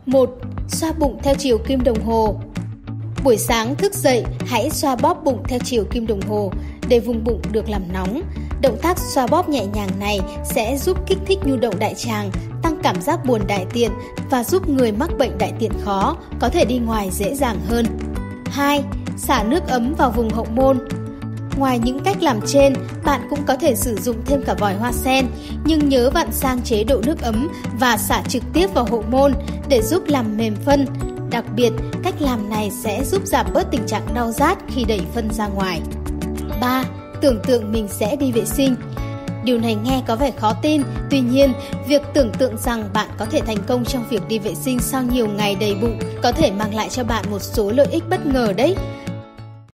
1. Xoa bụng theo chiều kim đồng hồ. Buổi sáng thức dậy, hãy xoa bóp bụng theo chiều kim đồng hồ để vùng bụng được làm nóng. Động tác xoa bóp nhẹ nhàng này sẽ giúp kích thích nhu động đại tràng, tăng cảm giác buồn đại tiện và giúp người mắc bệnh đại tiện khó có thể đi ngoài dễ dàng hơn. 2. Xả nước ấm vào vùng hậu môn. Ngoài những cách làm trên, bạn cũng có thể sử dụng thêm cả vòi hoa sen, nhưng nhớ vặn sang chế độ nước ấm và xả trực tiếp vào hậu môn để giúp làm mềm phân. Đặc biệt, cách làm này sẽ giúp giảm bớt tình trạng đau rát khi đẩy phân ra ngoài. 3. Tưởng tượng mình sẽ đi vệ sinh. Điều này nghe có vẻ khó tin, tuy nhiên, việc tưởng tượng rằng bạn có thể thành công trong việc đi vệ sinh sau nhiều ngày đầy bụng có thể mang lại cho bạn một số lợi ích bất ngờ đấy.